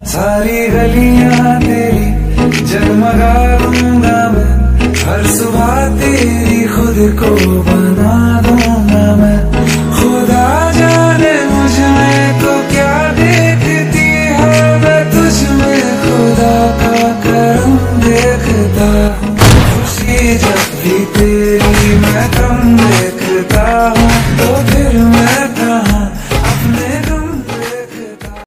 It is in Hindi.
सारी गलियां तेरी जगमगा दूंगा मैं, हर सुबह तेरी खुद को बना दूंगा मैं। खुदा जाने मुझ में तो क्या देखती है, मैं तुझ में खुदा का करम देखता हूँ। खुशी जब भी तेरी